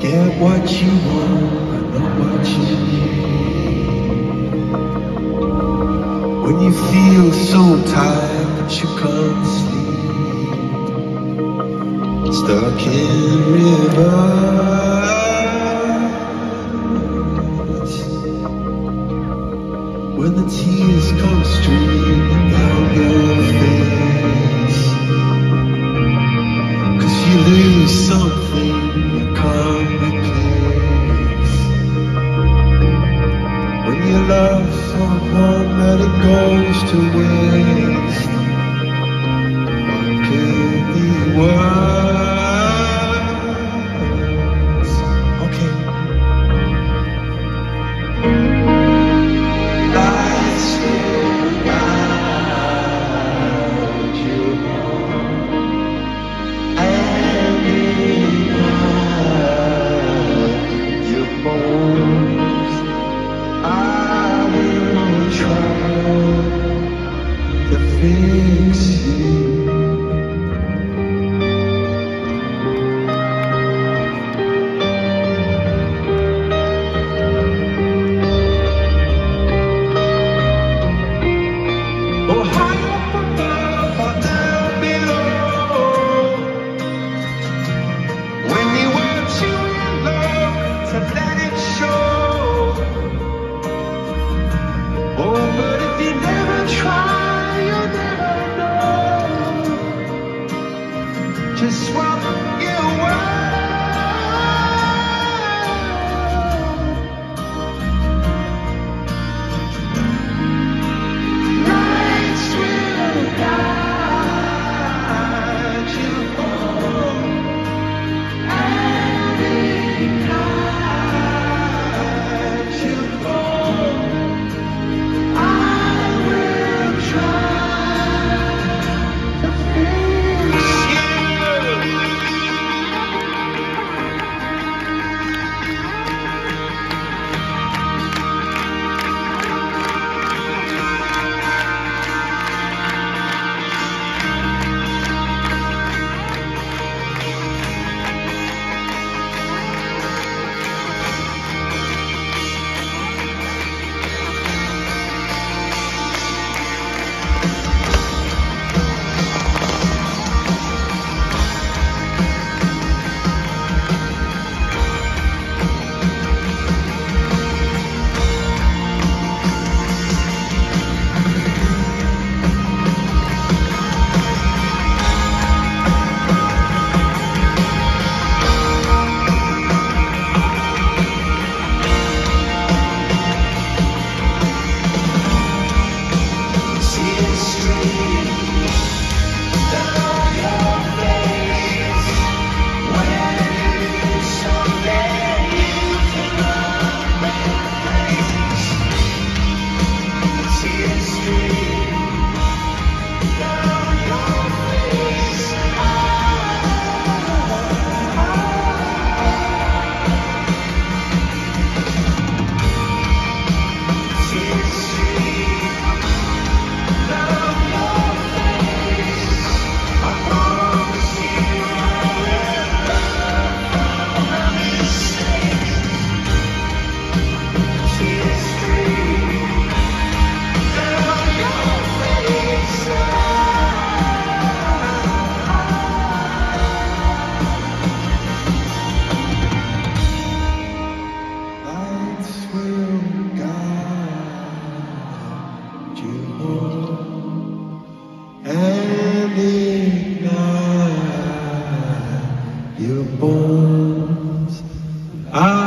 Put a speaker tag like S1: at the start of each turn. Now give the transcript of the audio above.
S1: Get what you want, but not what you need. When you feel so tired that you can't sleep, stuck in rivers, when the tears come streaming down your face, 'cause you lose something you can't replace. When you love someone that it goes to waste, what could be worse? Okay. Lights will guide you home, and ignite your bones. I will try to fix you. Oh, high up above or down below, when you were too in love to let it show. Oh, but if you never try, you'll never know just what you were. Lights will guide you home and ignite your bones. I will try to fix you. Lights will guide you home and ignite your bones. I